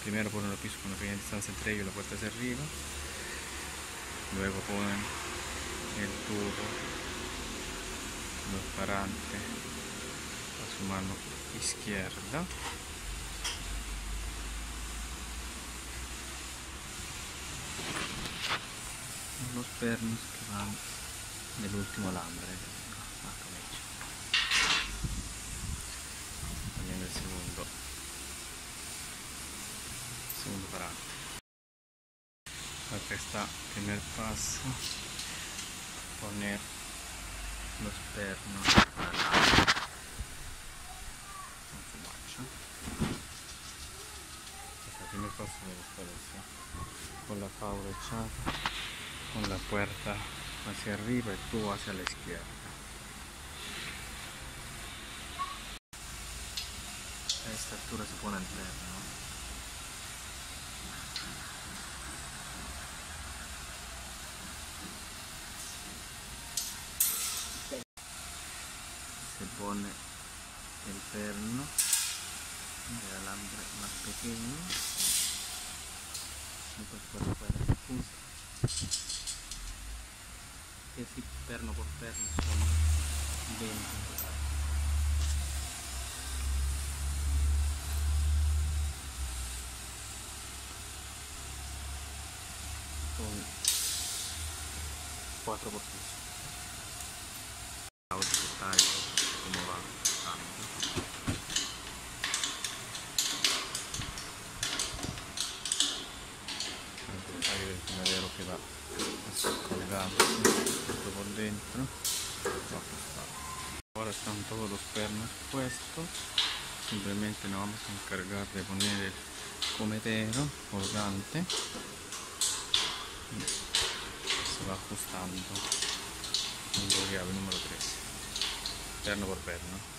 primero ponen los pisos con una pequeña distancia entre ellos y la puerta hacia arriba, luego ponen el tubo, los parantes a su mano izquierda, los pernos que van nell'ultimo alambre, también el segundo parante. Acá está el primer paso, poner los pernos con su macho. Este el primer paso de esta con la faula echada, con la puerta hacia arriba y tubo hacia la izquierda. A esta altura se pone el perno. Se pone el perno del alambre más pequeño y pues por fuera se puso, que si perno por perno son 20 en total. Son 4 por piso. Otro detalle como va bajando. El detalle del finalero que va colgado por dentro, va ajustado. Ahora están todos los pernos puestos, simplemente nos vamos a encargar de poner el comedero colgante y se va ajustando. Llave número 3, perno por perno.